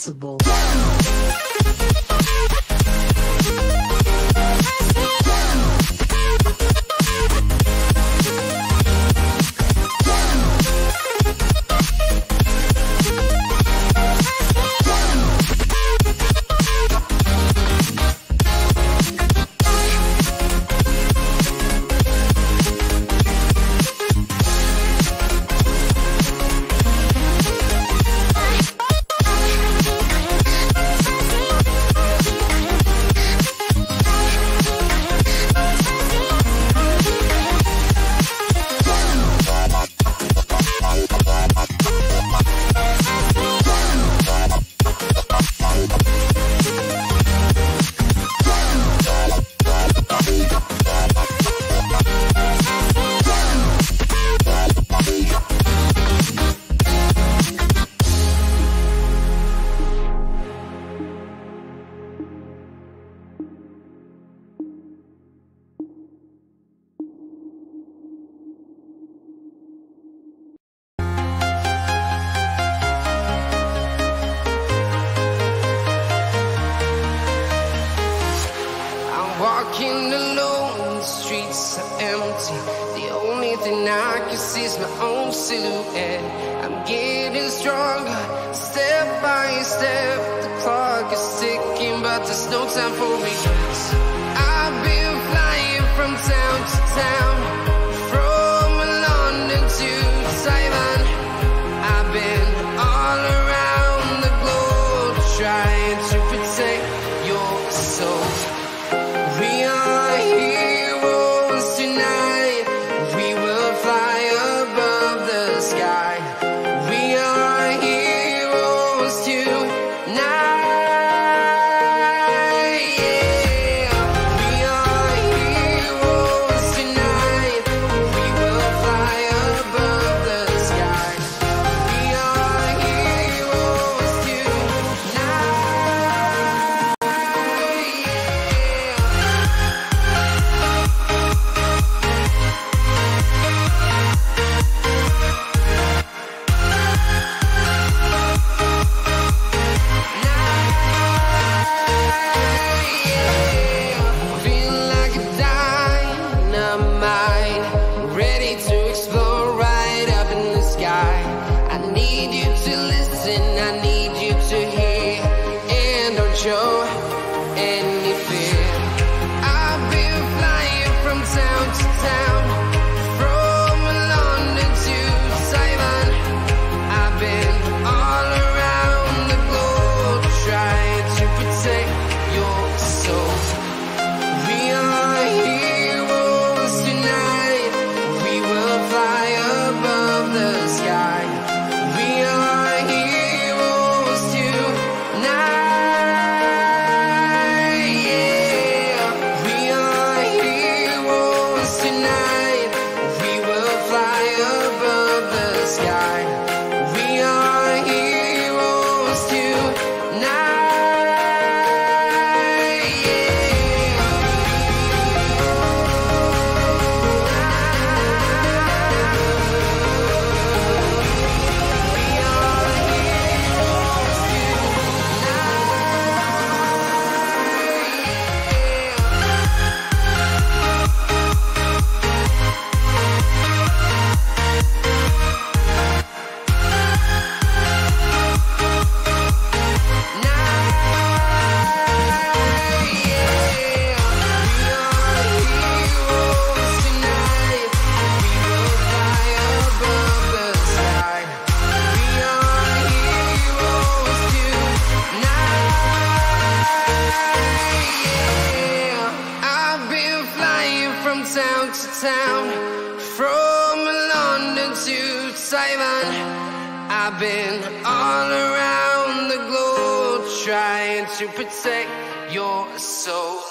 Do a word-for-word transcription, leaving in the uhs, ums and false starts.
responsible. Walking alone, the streets are empty. The only thing I can see is my own silhouette. I'm getting stronger, step by step. The clock is ticking, but there's no time for regrets. I've been flying from town to town, from London to Taiwan. I've been all around the globe, trying to protect your soul. We are heroes tonight. We will fly above the sky. We are heroes tonight. Yeah. We are heroes tonight. We will fly above the sky. We are heroes tonight. Show any fear. I've been flying from town to town, from London to Taiwan. I've been all around the globe, trying to protect your soul. We are heroes tonight. We will fly above the sky. We are heroes tonight. Town to town, from London to Taiwan. I've been all around the globe, trying to protect your soul.